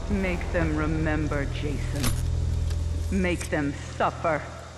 Make them remember, Jason. Make them suffer.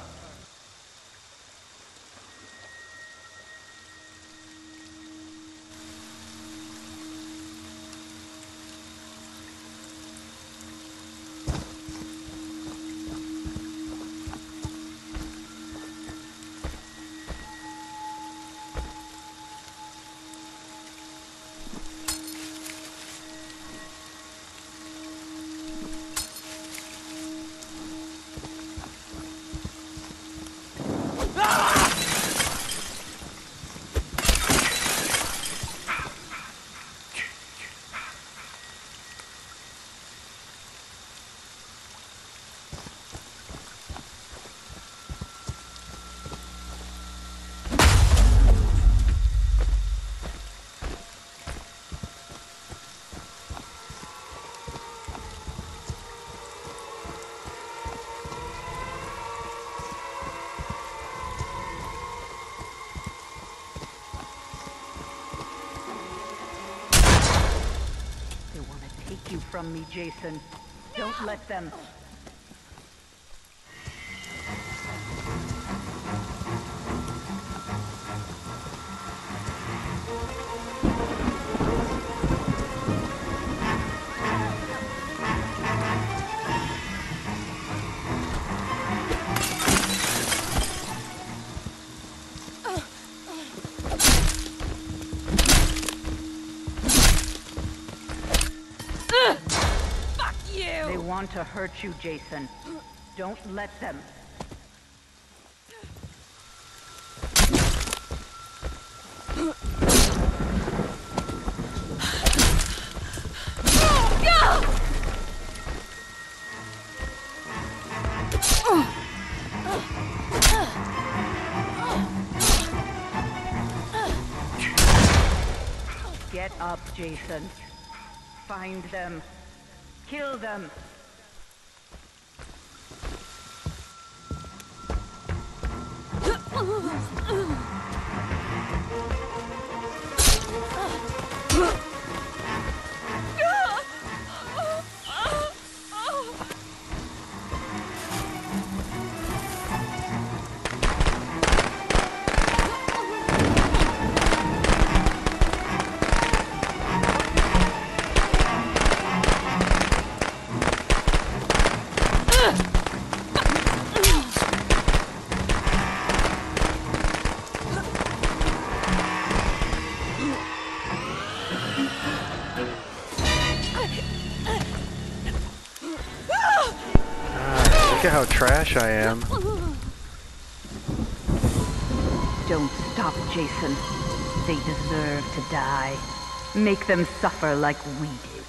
You from me, Jason. Don't let them. They want to hurt you, Jason. Don't let them. Get up, Jason. Find them. Kill them. Look at how trash I am. Don't stop, Jason. They deserve to die. Make them suffer like we did.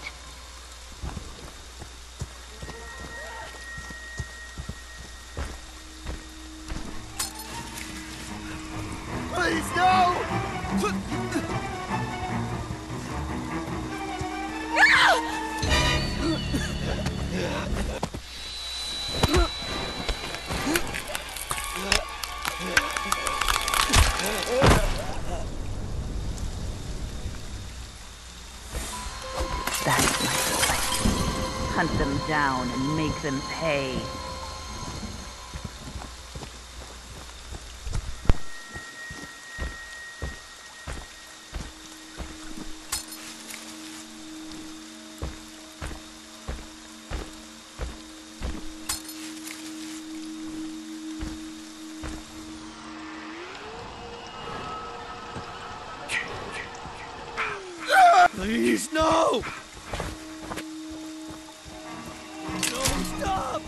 Please, no! That's my boy. Hunt them down and make them pay. Please, no! No, stop!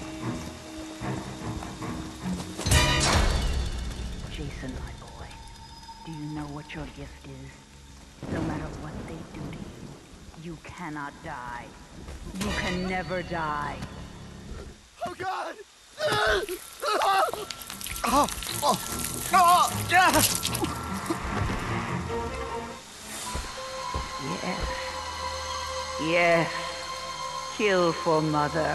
Jason, my boy, do you know what your gift is? No matter what they do to you, you cannot die. You can never die. Oh, God! Oh, oh, oh, yeah. Yes. Yes. Kill for Mother.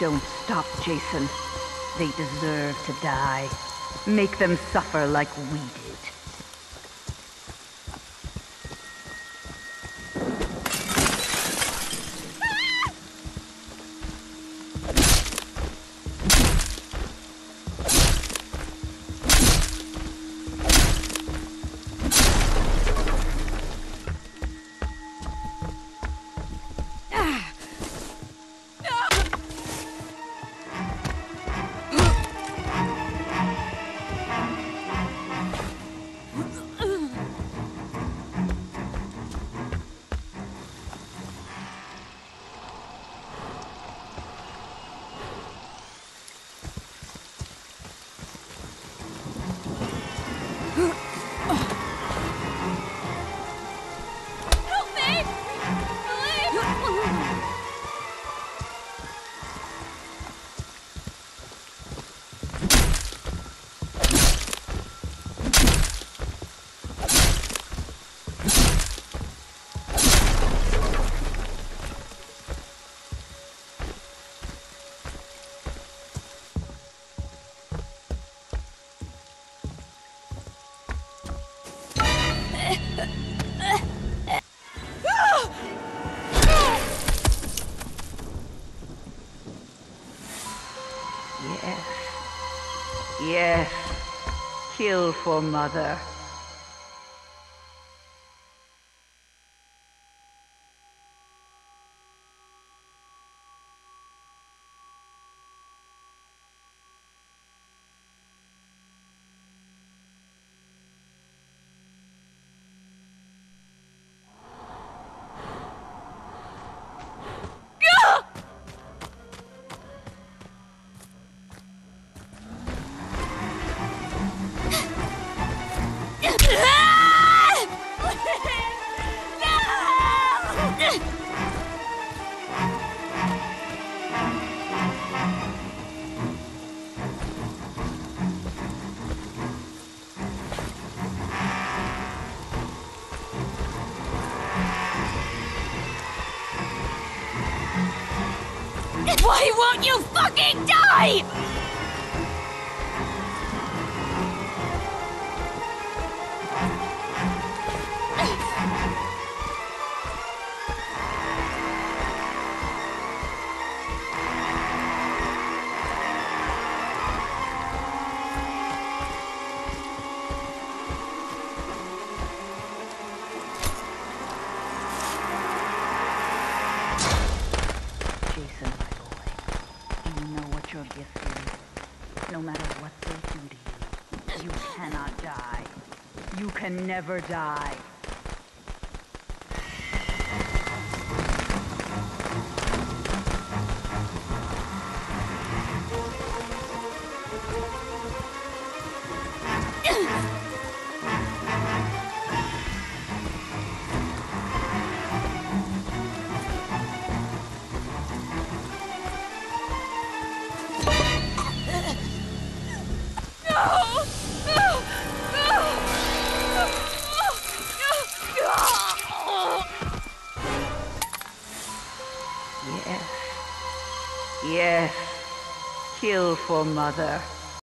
Don't stop, Jason. They deserve to die. Make them suffer like we did. Yes. Yes. Kill for Mother. Why won't you fucking die?! Jason, my boy, do you know what your gift is? No matter what they do to you, you cannot die. You can never die. Yes. Yes. Kill for Mother.